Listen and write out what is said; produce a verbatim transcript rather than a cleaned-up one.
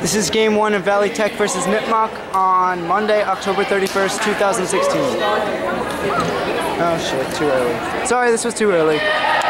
This is game one of Valley Tech versus Nipmuc on Monday, October thirty-first, two thousand sixteen. Oh shit, too early. Sorry, this was too early.